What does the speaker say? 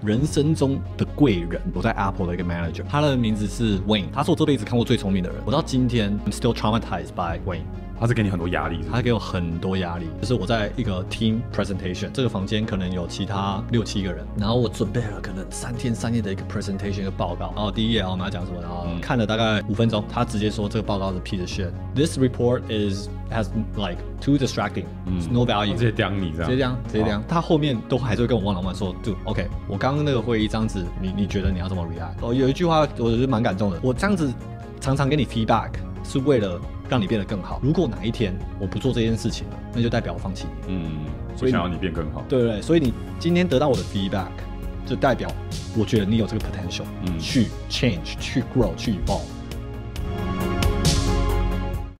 人生中的贵人，我在 Apple 的一个 manager， 他的名字是 Wayne， 他是我这辈子看过最聪明的人。我到今天 I'm still traumatized by Wayne。 他是给你很多压力， 他给我很多压力。就是我在一个 team presentation， 这个房间可能有其他6、7个人，然后我准备了可能3天3夜的一个 presentation 一个报告。然后第一页我们要讲什么，然后看了大概5分钟，他直接说这个报告是 piece of shit。This report has like too distracting， no value。 直接刁你这样， 直接这样。他后面都还是会跟我望老说 ，Dude， OK， 我刚刚那个会议这样子，你觉得你要怎么 react？ 有一句话我觉得蛮感动的，我这样子常常给你 feedback 是为了让你变得更好。如果哪一天我不做这件事情了，那就代表我放弃你。 所以想要你变更好。 对不对？所以你今天得到我的 feedback，就代表我觉得你有这个 potential，去 change，去 grow，去 evolve。